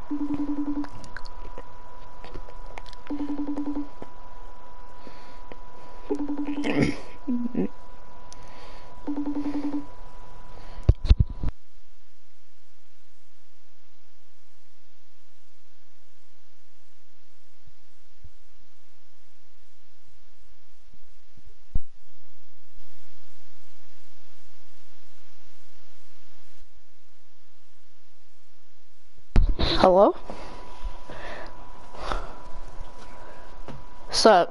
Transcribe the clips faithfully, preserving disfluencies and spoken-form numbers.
Hello? Sup?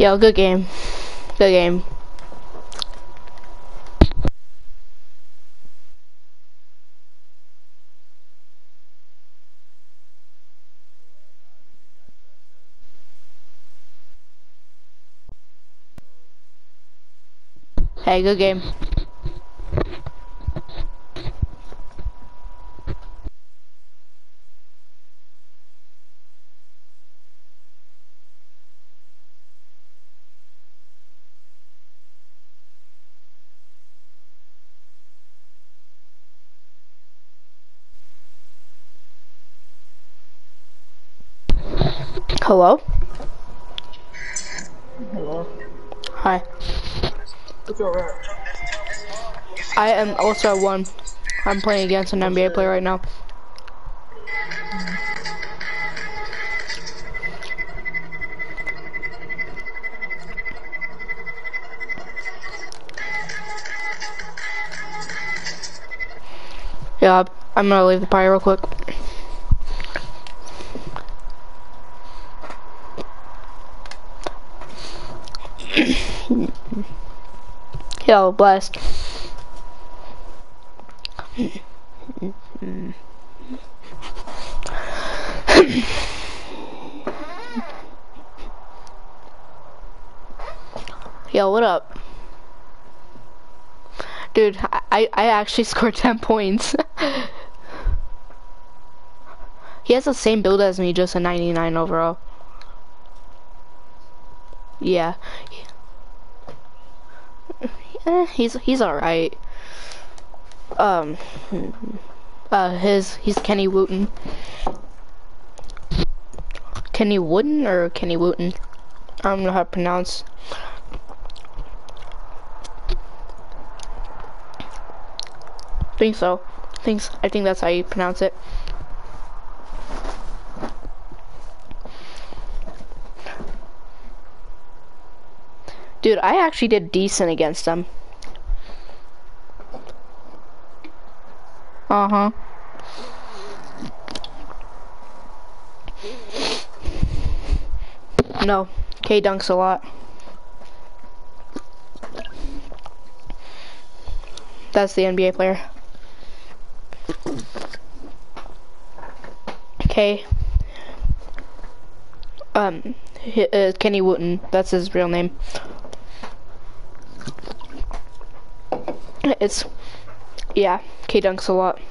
Yo, good game. Good game. Hey, good game. Hello? Hello. Hi. What's your rank? I am also at one. I'm playing against an N B A player right now. Yeah, I'm gonna leave the party real quick. Yo, blessed. Yo, what up? Dude, I, I actually scored ten points. He has the same build as me, just a ninety-nine overall. Yeah. Eh, he's he's alright. Um, uh, his he's Kenny Wooten. Kenny Wooten or Kenny Wooten? I don't know how to pronounce. Think so. Thinks I think that's how you pronounce it. Dude, I actually did decent against them. Uh-huh. No, K dunks a lot. That's the N B A player. K. Um, uh, Kenny Wooten. That's his real name. It's, yeah, K dunks a lot.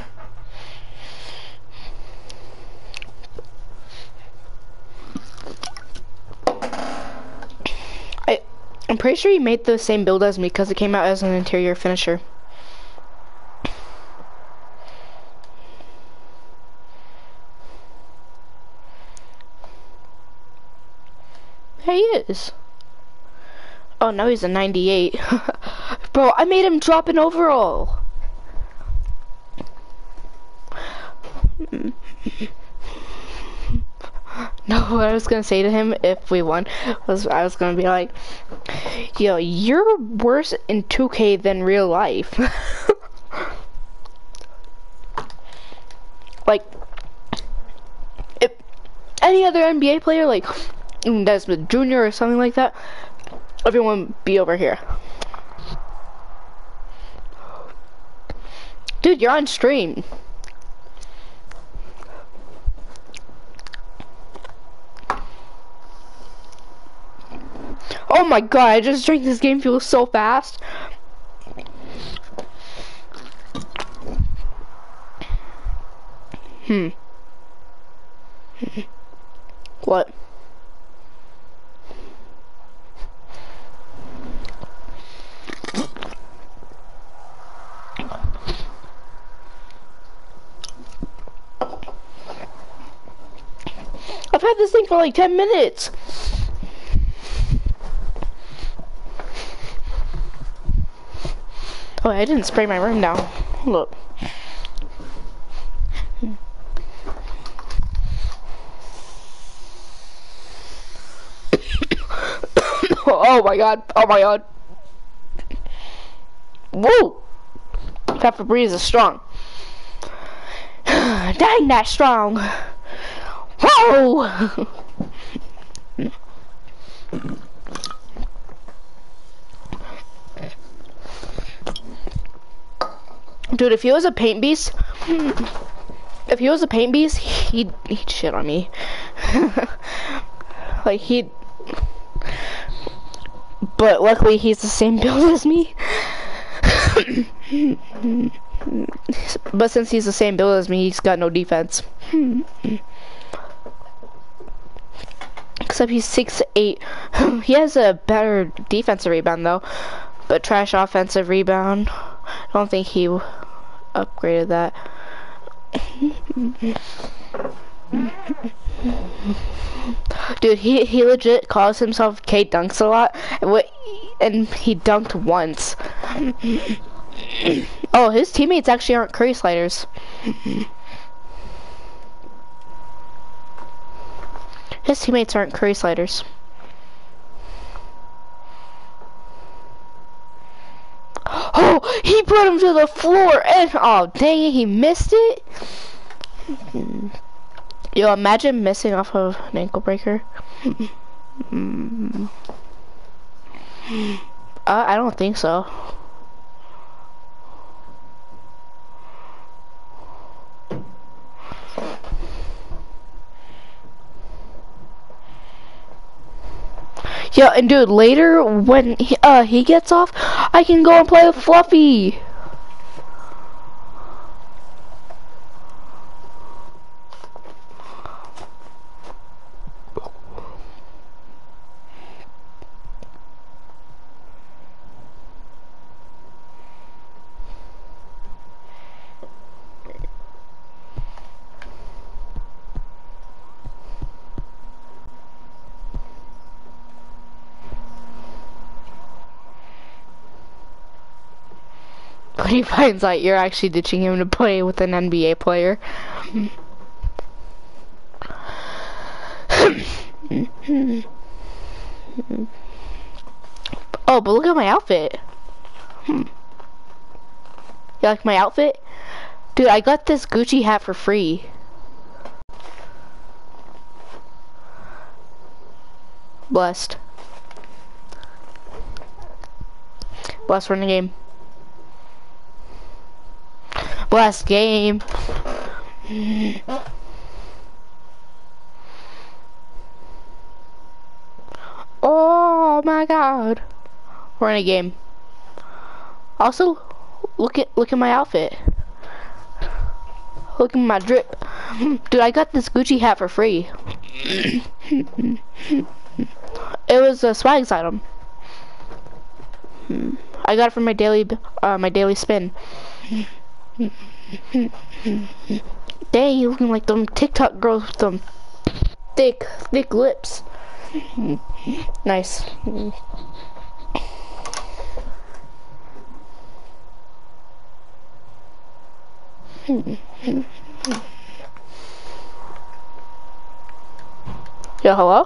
I, I'm pretty sure he made the same build as me because it came out as an interior finisher. There he is. Oh, now he's a ninety-eight. Bro, I made him drop an overall. No, what I was gonna say to him if we won was I was gonna be like, yo, you're worse in two K than real life. Like, if any other N B A player, like Desmond Junior or something like that, everyone would be over here. Dude, you're on stream. Oh my god, I just drank this game fuel so fast. Hmm. What? I've had this thing for like ten minutes. Oh, I didn't spray my room down. Look. Oh my god. Oh my god. Whoa. Pepper Breeze is strong. Dang, that's strong. Whoa. Dude, if he was a paint beast, if he was a paint beast, he'd, he'd shit on me. Like, he'd... But luckily, he's the same build as me. But since he's the same build as me, he's got no defense. Except he's six eight. He has a better defensive rebound, though. But trash offensive rebound. I don't think he upgraded that. Dude, he he legit calls himself K Dunks a lot, and what? And he dunked once. Oh, his teammates actually aren't Curry sliders. His teammates aren't Curry sliders. Oh, he put him to the floor, and oh dang it, he missed it. Yo, imagine missing off of an ankle breaker. uh, I don't think so. Yeah, and dude, later when he, uh, he gets off, I can go and play with Fluffy. When he finds out you're actually ditching him to play with an N B A player. Oh, but look at my outfit. Hmm. You like my outfit? Dude, I got this Gucci hat for free. Blessed. Blessed run the game. Blessed game. Oh my god. We're in a game. Also, look at look at my outfit. Look at my drip. Dude, I got this Gucci hat for free. It was a swags item. I got it from my daily uh, my daily spin. Dang, you looking like them TikTok girls with them thick, thick lips. Nice. Yo, hello?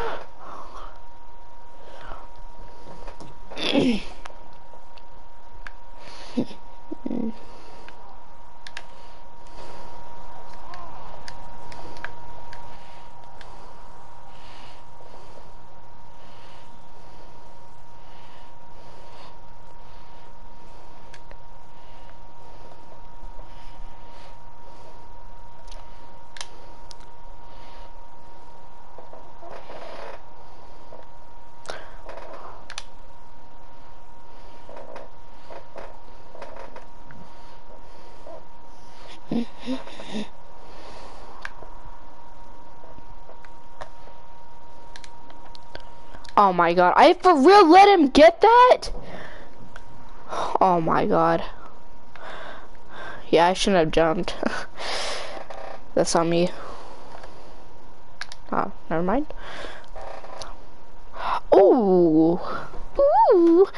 Oh my god, I for real let him get that? Oh my god. Yeah, I shouldn't have jumped. That's on me. Oh, never mind. Ooh. Ooh.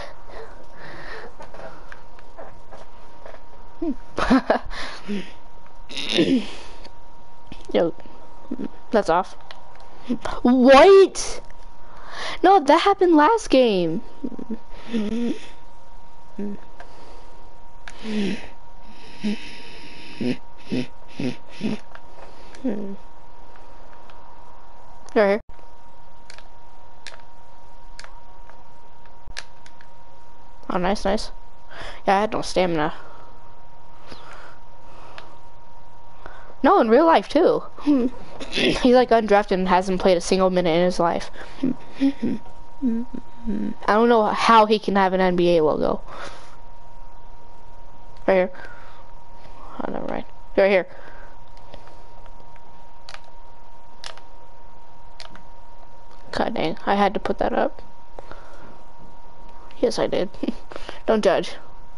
Yo, that's off. What? No, that happened last game. Right here. Oh, nice, nice. Yeah, I had no stamina. No, in real life too. He's like undrafted and hasn't played a single minute in his life. I don't know how he can have an N B A logo. Right here. Oh, never mind. Right here. God dang, I had to put that up. Yes, I did. Don't judge.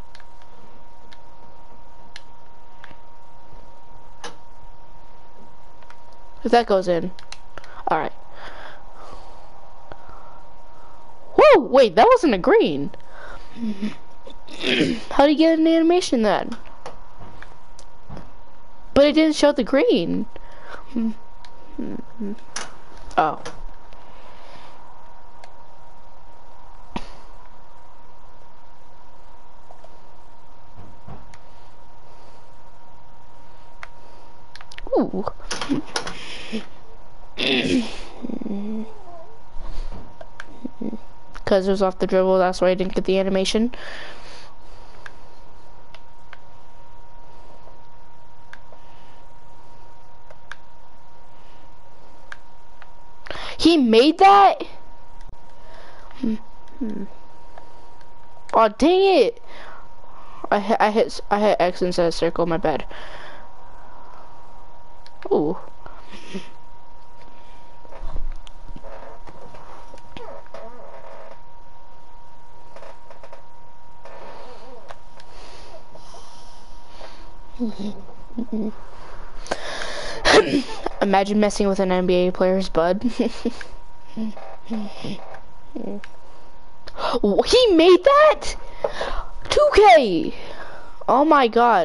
If that goes in. Alright. Whoa, wait, that wasn't a green. How do you get an animation then? But it didn't show the green. Oh. Ooh. Because it was off the dribble, that's why I didn't get the animation. He made that? Oh, dang it. I hit, I hit, I hit X instead of circle, my bad. Ooh. Imagine messing with an N B A player's bud. He made that? two K! Oh my god.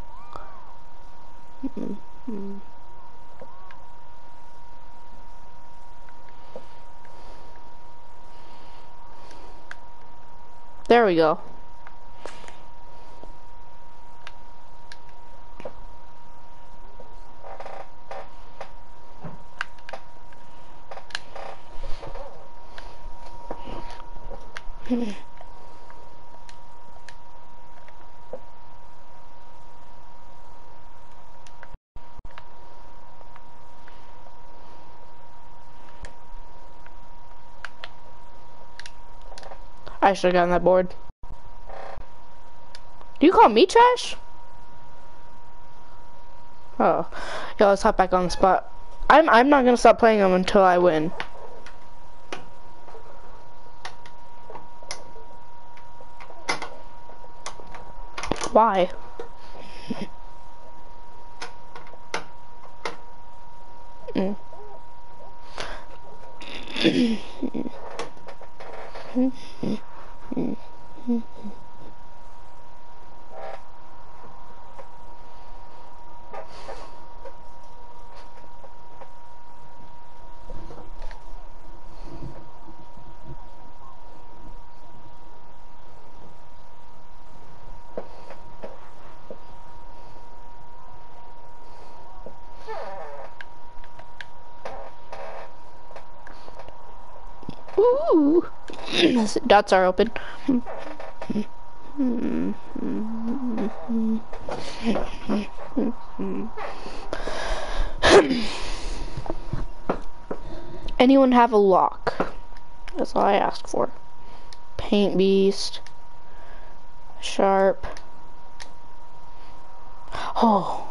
There we go. I should have gotten that board. Do you call me trash? Oh, yeah. Let's hop back on the spot. I'm I'm not gonna stop playing them until I win. Why? mm. Ooh. Dots are open. Anyone have a lock? That's all I ask for. Paint Beast. Sharp. Oh.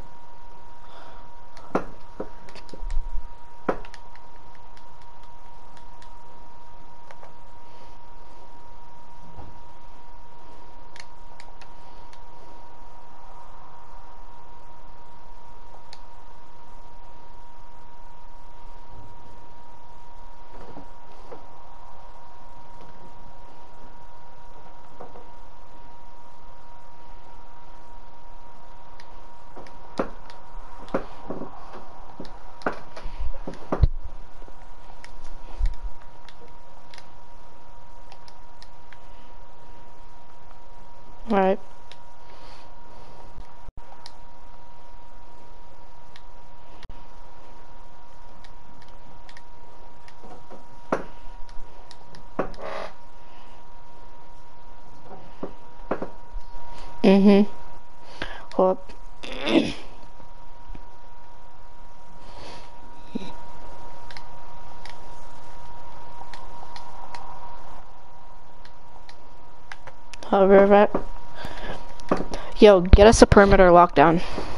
All right. Mm-hmm. Hold up. I'll be right back. Yo, get us a perimeter lockdown.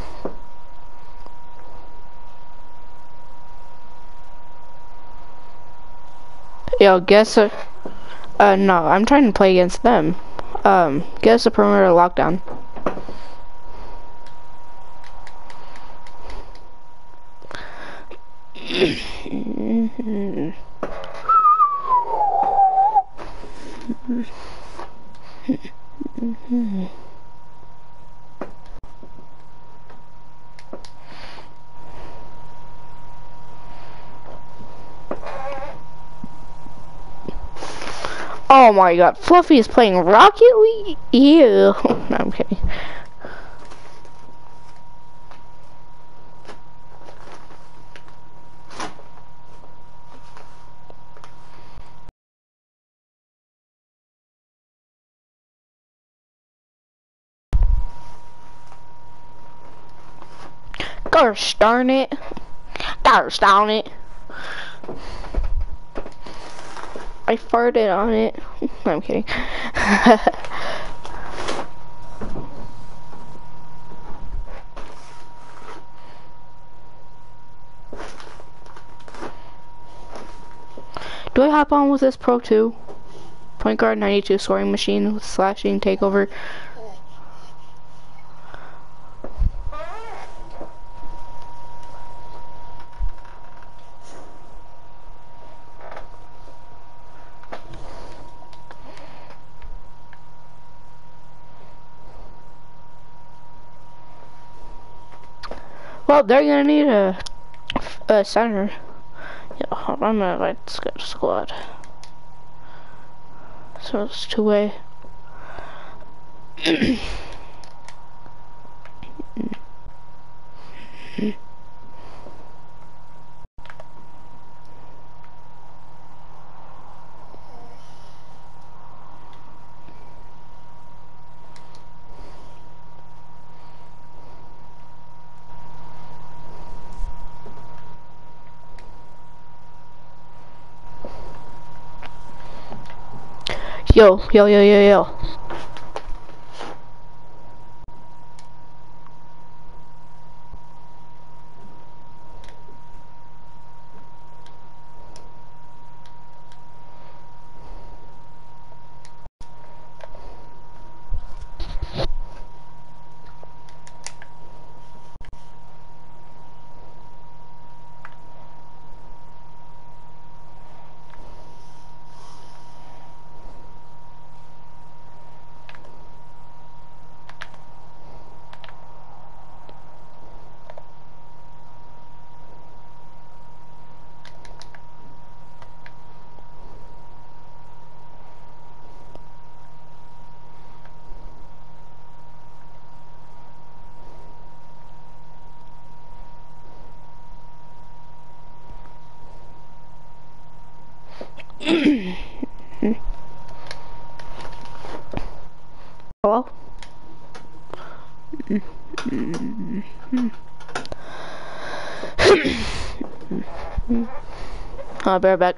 Yo, guess a. Uh, no, I'm trying to play against them. Um, get us a perimeter lockdown. Oh my god, Fluffy is playing Rocket League? Ew. No, I'm kidding. Gosh darn it. Gosh darn it. I farted on it. No, I'm kidding. Do I hop on with this Pro two? Point guard ninety-two scoring machine with slashing takeover. Well, they're gonna need a, a center. Yeah, I'm gonna invite this guy to squad. So it's two way. Yo, yo, yo, yo, yo. Hello? I'll be right back.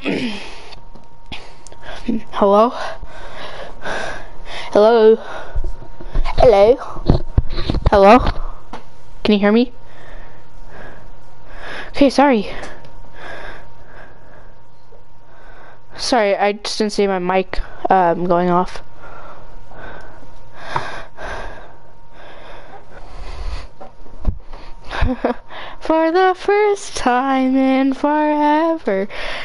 Hello? Hello? Hello? Hello? Can you hear me? Okay, sorry. Sorry, I just didn't see my mic um, going off. For the first time in forever.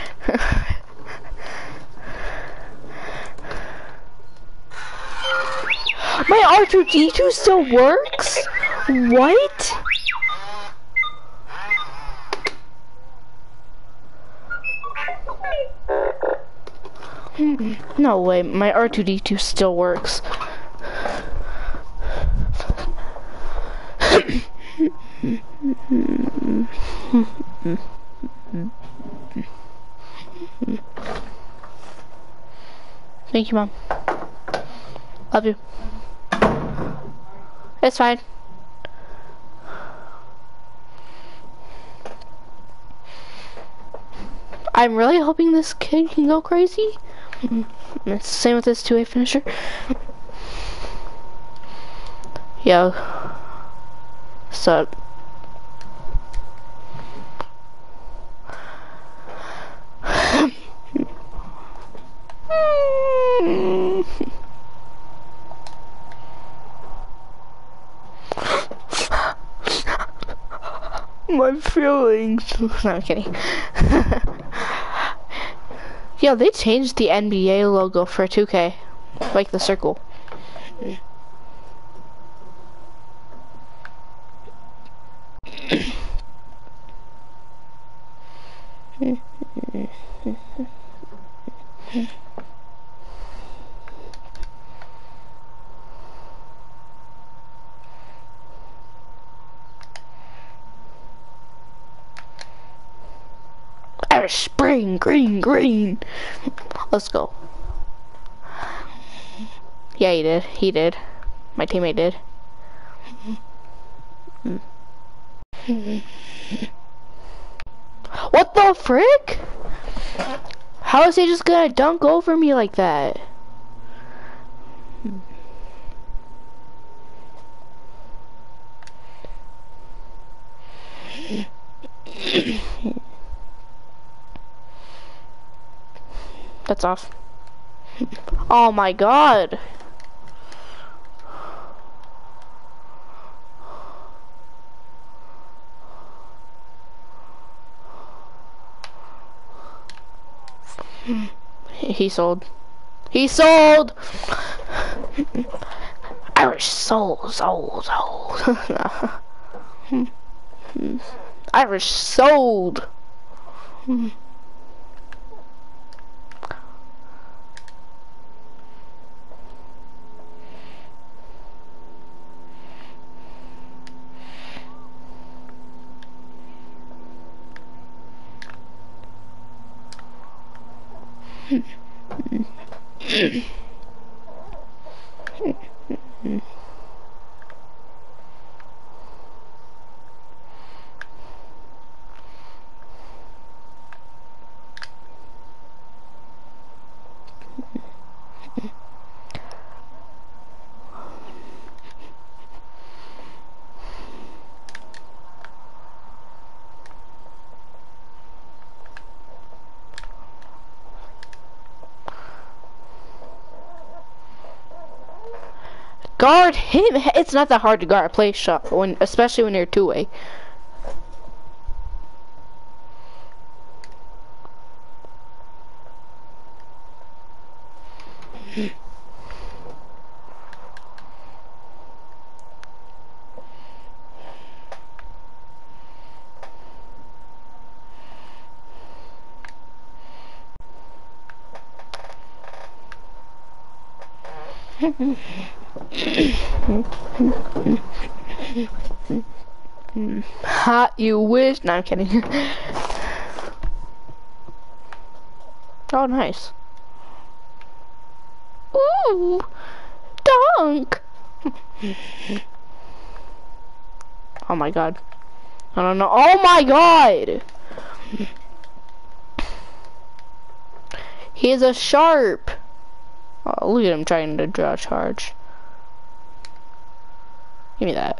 My R two D two still works? What? No way, my R two D two still works. Thank you, Mom. Love you. It's fine. I'm really hoping this kid can go crazy. It's the same with this two A finisher. Yo. Sup? My feelings. No, I'm kidding. Yeah, they changed the N B A logo for two K, like the circle. Irish Spring, green, green. Let's go. Yeah, he did. He did. My teammate did. What the frick? How is he just gonna dunk over me like that? That's off. Oh my god. He sold. He sold! Irish sold, sold, sold. Irish sold. Guard him. It's not that hard to guard a play shot, when, especially when you're two-way. Ha, you wish. No, I'm kidding. Oh, nice. Ooh, dunk. Oh my god. I don't know. Oh my god. He is a sharp. Oh, look at him trying to draw a charge. Give me that.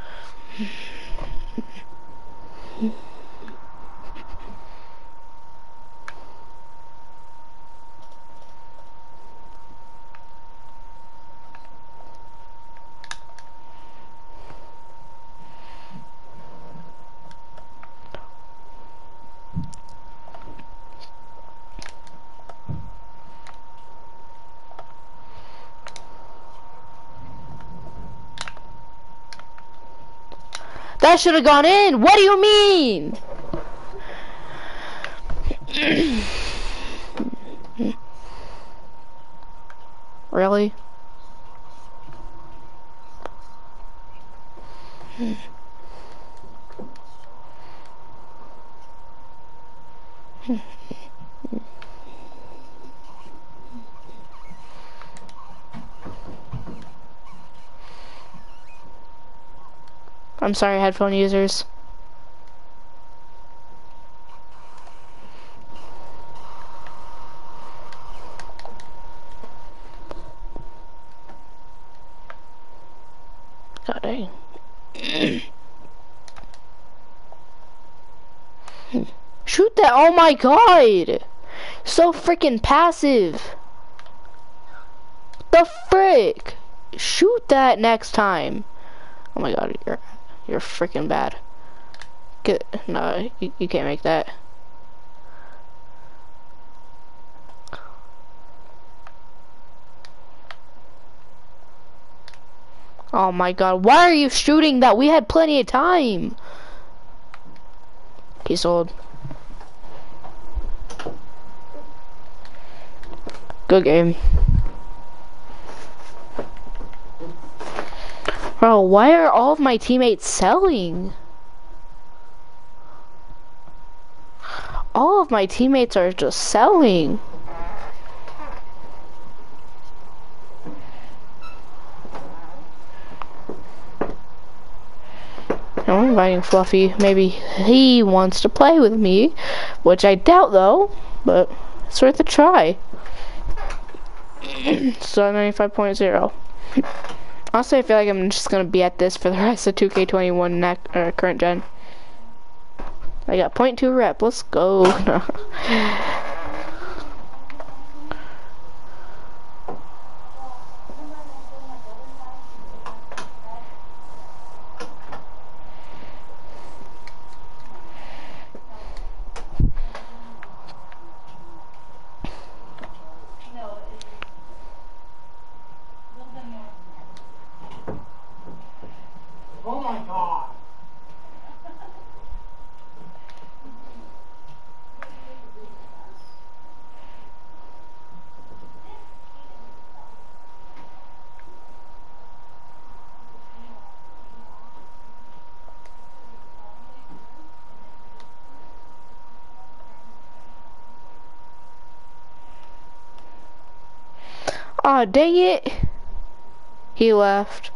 That should have gone in. What do you mean? Really? I'm sorry, headphone users. God dang. Shoot that! Oh my god! So freaking passive! The frick! Shoot that next time! Oh my god, you're you're freaking bad. Get no, you, you can't make that. Oh my god, why are you shooting that? We had plenty of time. He's old. Good game. Bro, why are all of my teammates selling? All of my teammates are just selling. I'm inviting Fluffy. Maybe he wants to play with me, which I doubt though, but it's worth a try. So ninety-five point zero. Honestly, I feel like I'm just gonna be at this for the rest of two K twenty-one neck uh, current gen. I got point two rep. Let's go. Oh my god. Aw, dang it. He left.